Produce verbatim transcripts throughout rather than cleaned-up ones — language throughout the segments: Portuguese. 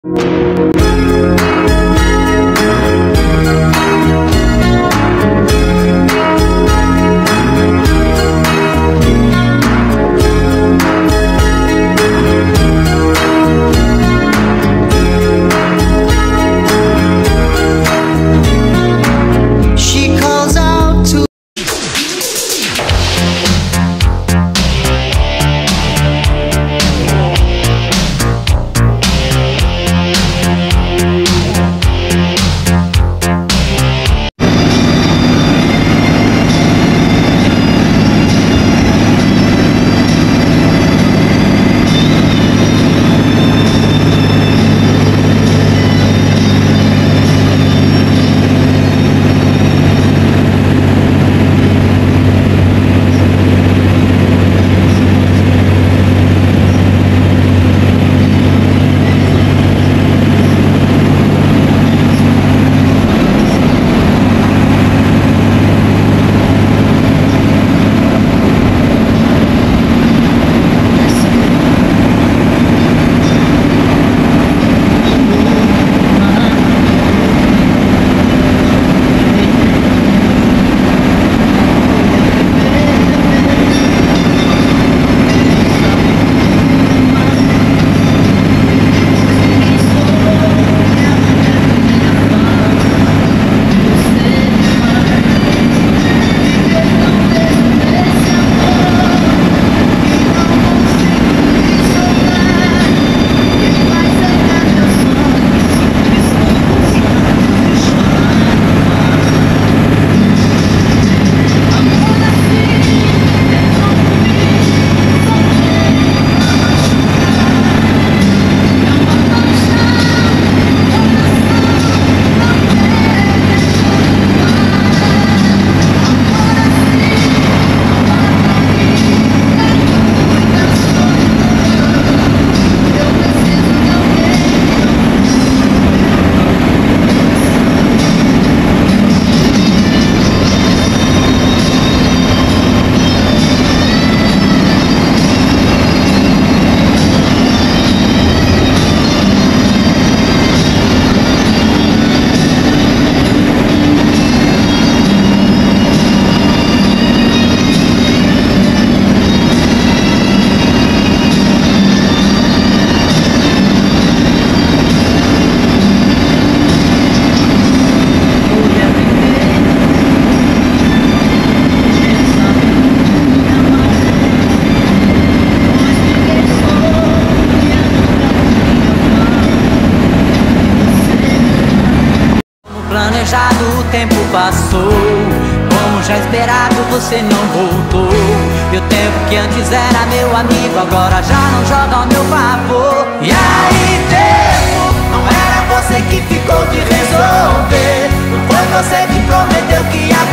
Planejado, o tempo passou, como já esperado você não voltou. E o tempo que antes era meu amigo agora já não joga ao meu favor. E aí tempo, não era você que ficou de resolver, não foi você que prometeu que ia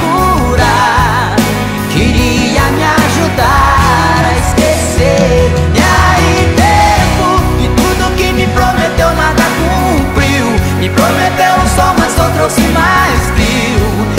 curar, queria me ajudar a esquecer. E aí tempo, e tudo que me prometeu nada cumpriu, me prometeu um sol mas só trouxe mais frio.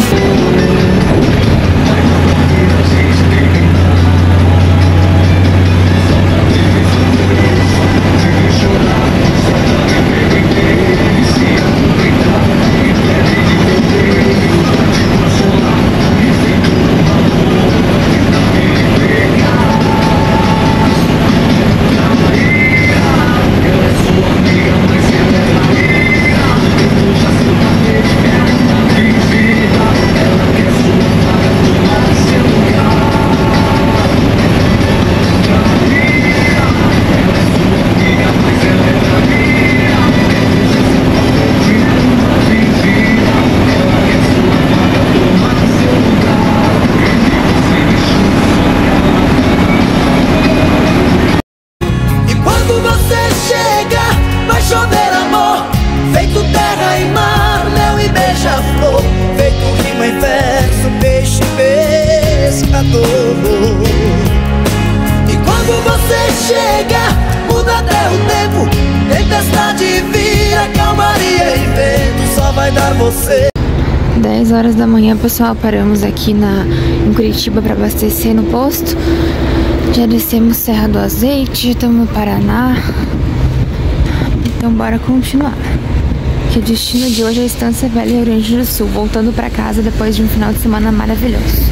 E quando você chega, muda até o tempo, tempestade vira calmaria e vento só vai dar você. dez horas da manhã, pessoal, paramos aqui na, em Curitiba para abastecer no posto. Já descemos Serra do Azeite, estamos no Paraná. Então bora continuar. Que o destino de hoje é a Estância Velha, Rio Grande do Sul, voltando pra casa depois de um final de semana maravilhoso.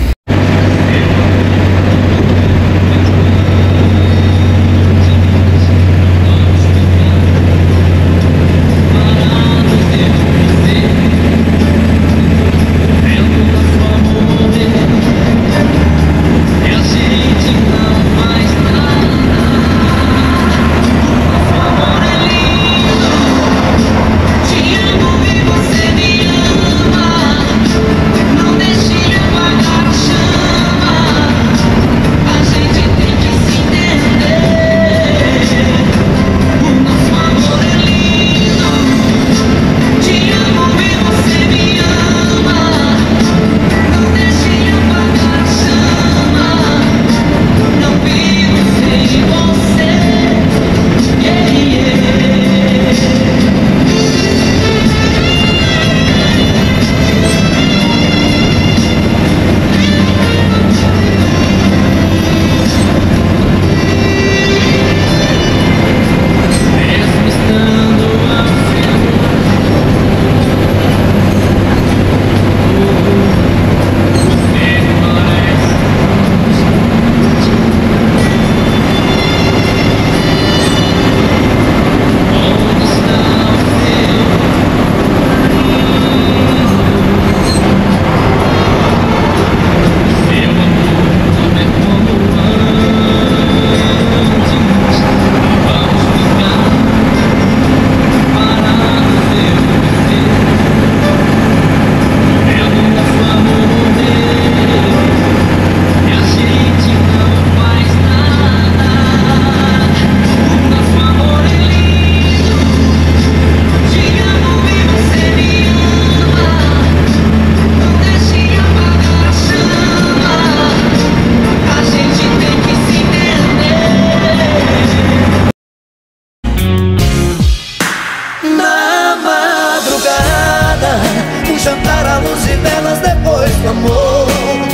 Jantar à luz de velas depois do amor.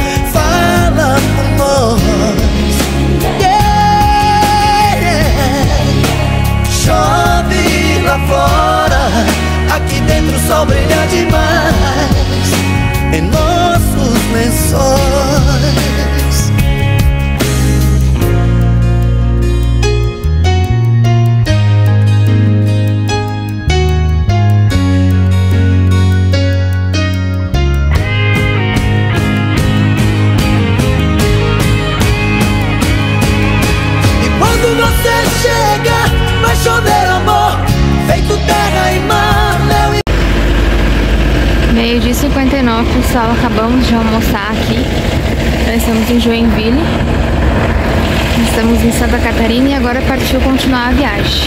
Fala por nós, yeah, yeah. Chove lá fora, aqui dentro o sol brilha demais em nossos lençóis. Chover amor, feito terra e mar, meu e... Meio-dia e cinquenta e nove, pessoal, acabamos de almoçar aqui. Nós estamos em Joinville. Estamos em Santa Catarina e agora partiu continuar a viagem.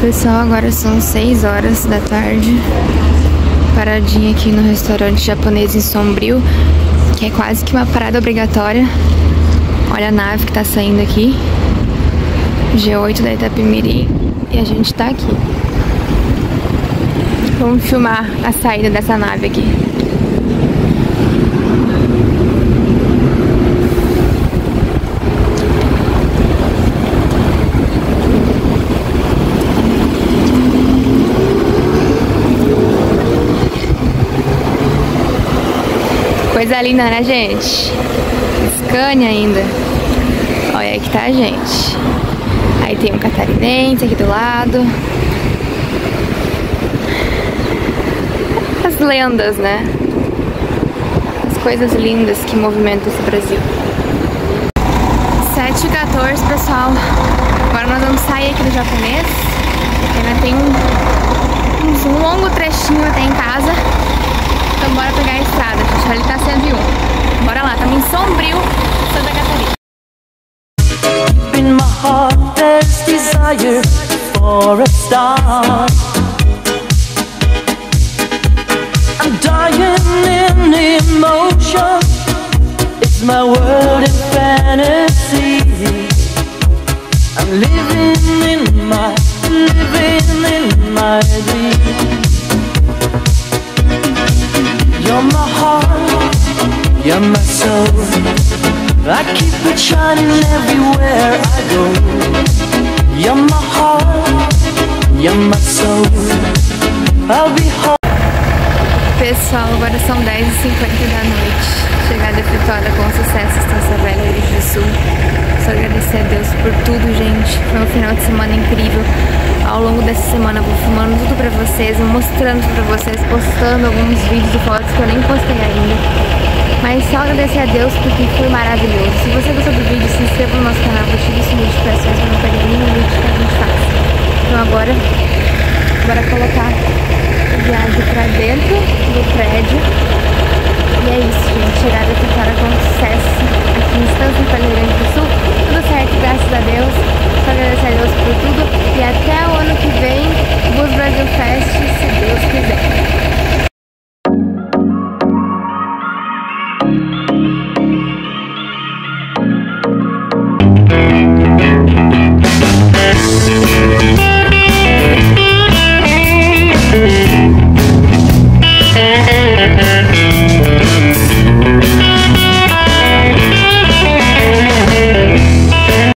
Pessoal, agora são seis horas da tarde. Paradinha aqui no restaurante japonês em Sombrio, que é quase que uma parada obrigatória. Olha a nave que tá saindo aqui, G oito da Itapemirim, e a gente tá aqui. Vamos filmar a saída dessa nave aqui. Coisa linda, né, gente? Scania ainda. Olha aí que tá a gente. Aí tem um catarinense aqui do lado. As lendas, né? As coisas lindas que movimentam esse Brasil. sete e quatorze, pessoal. Agora nós vamos sair aqui do japonês. Ainda tem um, um longo trechinho até em casa. Então bora pegar a estrada, gente. Ali tá cento e um. Bora lá, estamos em Sombrio, Santa Catarina. In my heart there's desire for a star. I'm dying in emotion. It's my world in fantasy. I'm living in my, living in my dream. You're my heart, you're my soul. I keep it shining everywhere I go. You're my heart, you're my soul. I'll be home. Pessoal, agora são dez e cinquenta da noite. Chegada efetuada com sucesso, Estância Velha, Rio Grande do Sul. Só agradecer a Deus por tudo, gente. Foi um final de semana incrível. Ao longo dessa semana eu vou filmando tudo pra vocês, mostrando tudo pra vocês, postando alguns vídeos e fotos que eu nem postei ainda. Mas só agradecer a Deus porque foi maravilhoso. Se você gostou do vídeo, se inscreva no nosso canal, ative o sininho de notificações para não perder nenhum vídeo que a gente faz. Então agora, bora colocar a viagem pra dentro do prédio. E é isso, gente. Chegada efetuada